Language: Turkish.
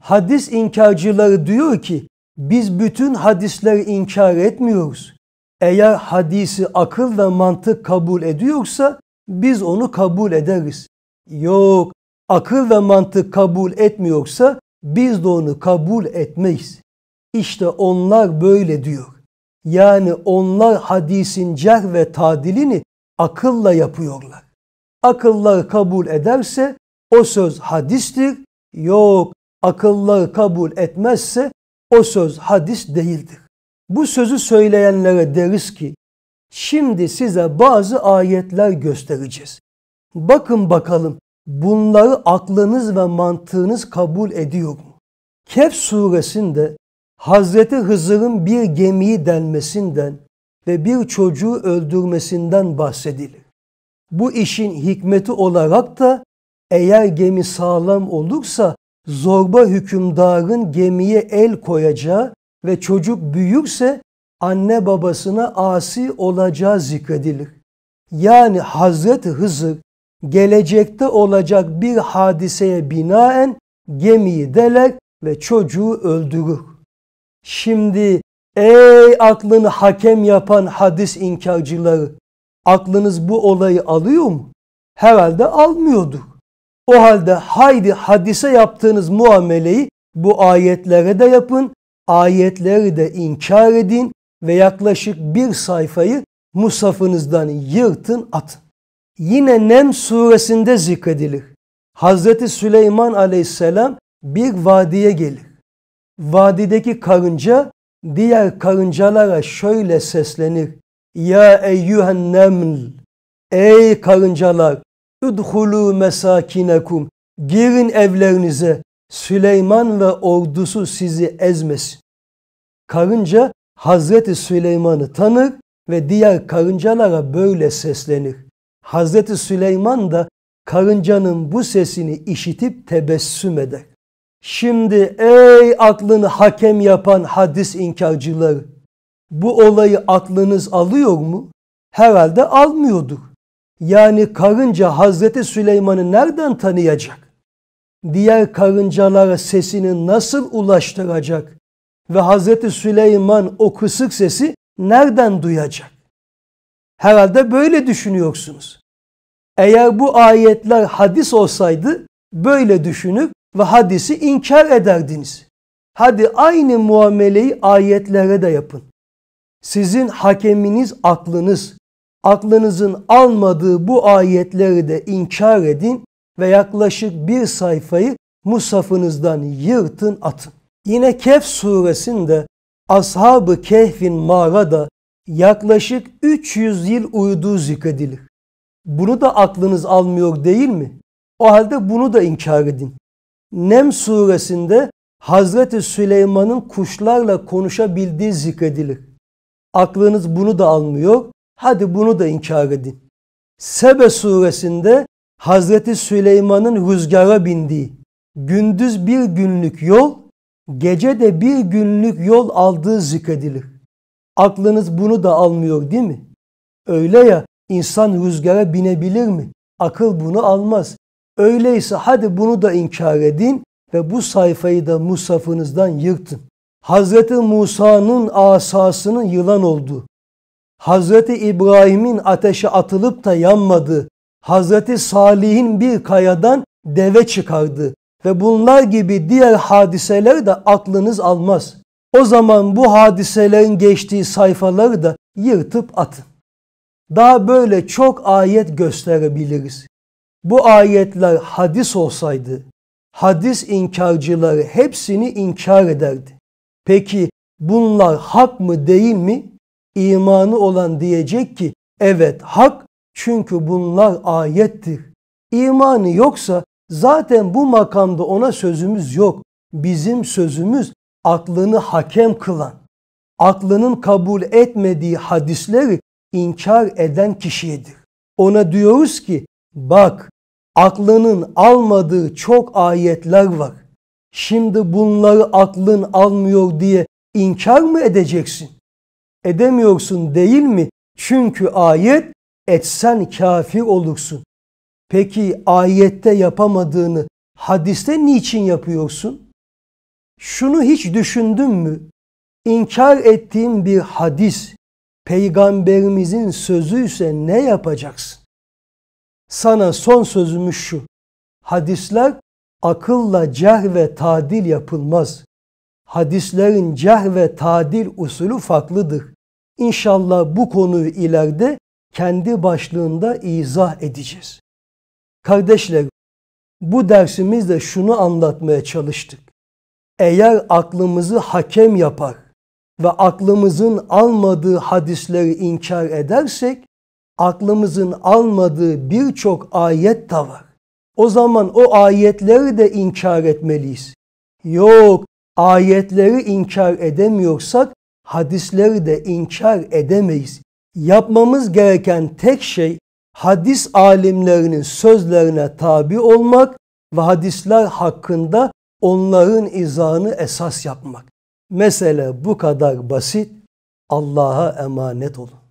Hadis inkarcıları diyor ki biz bütün hadisleri inkar etmiyoruz. Eğer hadisi akıl ve mantık kabul ediyorsa biz onu kabul ederiz. Yok, akıl ve mantık kabul etmiyorsa biz de onu kabul etmeyiz. İşte onlar böyle diyor. Yani onlar hadisin cerh ve tadilini akılla yapıyorlar. Akılları kabul ederse o söz hadistir. Yok, akılları kabul etmezse o söz hadis değildir. Bu sözü söyleyenlere deriz ki şimdi size bazı ayetler göstereceğiz. Bakın bakalım bunları aklınız ve mantığınız kabul ediyor mu? Kehf suresinde Hazreti Hızır'ın bir gemiyi delmesinden ve bir çocuğu öldürmesinden bahsedilir. Bu işin hikmeti olarak da eğer gemi sağlam olursa zorba hükümdarın gemiye el koyacağı ve çocuk büyürse anne babasına asi olacağı zikredilir. Yani Hazreti Hızır gelecekte olacak bir hadiseye binaen gemiyi deler ve çocuğu öldürür. Şimdi ey aklını hakem yapan hadis inkarcıları, aklınız bu olayı alıyor mu? Herhalde almıyordur. O halde haydi hadise yaptığınız muameleyi bu ayetlere de yapın, ayetleri de inkar edin ve yaklaşık bir sayfayı mushafınızdan yırtın atın. Yine Nem suresinde zikredilir. Hazreti Süleyman aleyhisselam bir vadiye gelir. Vadideki karınca diğer karıncalara şöyle seslenir. Ya eyyühen neml, ey karıncalar, udhulu mesakinekum, girin evlerinize, Süleyman ve ordusu sizi ezmesin. Karınca Hazreti Süleyman'ı tanır ve diğer karıncalara böyle seslenir. Hazreti Süleyman da karıncanın bu sesini işitip tebessüm eder. Şimdi ey aklını hakem yapan hadis inkarcıları, bu olayı aklınız alıyor mu? Herhalde almıyordur. Yani karınca Hazreti Süleyman'ı nereden tanıyacak? Diğer karıncalara sesini nasıl ulaştıracak? Ve Hazreti Süleyman o kısık sesi nereden duyacak? Herhalde böyle düşünüyorsunuz. Eğer bu ayetler hadis olsaydı böyle düşünür ve hadisi inkar ederdiniz. Hadi aynı muameleyi ayetlere de yapın. Sizin hakeminiz aklınız. Aklınızın almadığı bu ayetleri de inkar edin ve yaklaşık bir sayfayı mushafınızdan yırtın atın. Yine Kehf suresinde Ashab-ı Kehf'in mağarada yaklaşık 300 yıl uyuduğu zikredilir. Bunu da aklınız almıyor değil mi? O halde bunu da inkar edin. Nem suresinde Hazreti Süleyman'ın kuşlarla konuşabildiği zikredilir. Aklınız bunu da almıyor. Hadi bunu da inkar edin. Sebe suresinde Hazreti Süleyman'ın rüzgara bindiği, gündüz bir günlük yol, gece de bir günlük yol aldığı zikredilir. Aklınız bunu da almıyor değil mi? Öyle ya, insan rüzgara binebilir mi? Akıl bunu almaz. Öyleyse hadi bunu da inkar edin ve bu sayfayı da mushafınızdan yırtın. Hazreti Musa'nın asasının yılan olduğu, Hazreti İbrahim'in ateşe atılıp da yanmadığı, Hazreti Salih'in bir kayadan deve çıkardığı ve bunlar gibi diğer hadiseleri de aklınız almaz. O zaman bu hadiselerin geçtiği sayfaları da yırtıp atın. Daha böyle çok ayet gösterebiliriz. Bu ayetler hadis olsaydı, hadis inkarcıları hepsini inkar ederdi. Peki bunlar hak mı değil mi? İmanı olan diyecek ki evet hak, çünkü bunlar ayettir. İmanı yoksa zaten bu makamda ona sözümüz yok. Bizim sözümüz aklını hakem kılan, aklının kabul etmediği hadisleri inkar eden kişiyedir. Ona diyoruz ki bak, aklının almadığı çok ayetler var. Şimdi bunları aklın almıyor diye inkar mı edeceksin? Edemiyorsun değil mi? Çünkü ayet, etsen kafir olursun. Peki ayette yapamadığını hadiste niçin yapıyorsun? Şunu hiç düşündün mü? İnkar ettiğin bir hadis, Peygamberimizin sözüyse ne yapacaksın? Sana son sözümüz şu: hadisler akılla cerh ve tadil yapılmaz. Hadislerin cerh ve tadil usulü farklıdır. İnşallah bu konuyu ileride kendi başlığında izah edeceğiz. Kardeşlerim, bu dersimizde şunu anlatmaya çalıştık. Eğer aklımızı hakem yapar ve aklımızın almadığı hadisleri inkar edersek, aklımızın almadığı birçok ayet de var. O zaman o ayetleri de inkar etmeliyiz. Yok, ayetleri inkar edemiyorsak hadisleri de inkar edemeyiz. Yapmamız gereken tek şey hadis alimlerinin sözlerine tabi olmak ve hadisler hakkında onların izahını esas yapmak. Mesele bu kadar basit. Allah'a emanet olun.